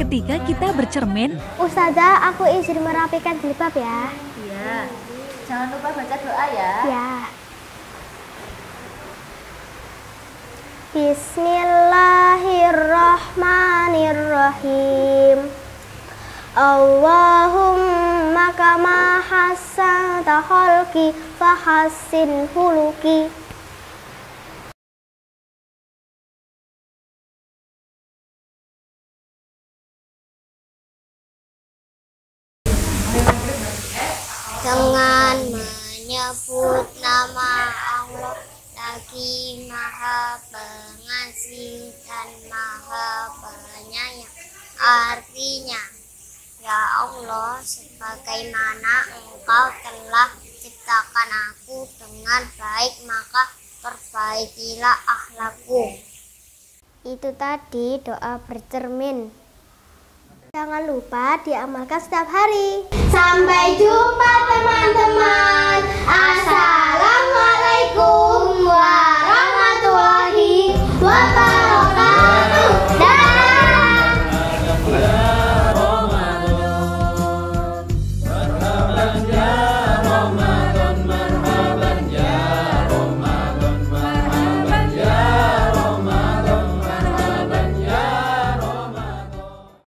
ketika kita bercermin? Ustazah, aku izin merapikan jilbab ya. Iya. Jangan lupa baca doa ya. Ya. Bismillahirrahmanirrahim. Allahumma kama hassanta khalqi fahassin huluki. Dengan menyebut nama Allah lagi Maha Pengasih dan Maha Penyayang. Artinya, ya Allah, sebagaimana Engkau telah ciptakan aku dengan baik, maka perbaikilah akhlakku. Itu tadi doa bercermin. Jangan lupa diamalkan setiap hari. Sampai jumpa teman-teman. Assalamualaikum.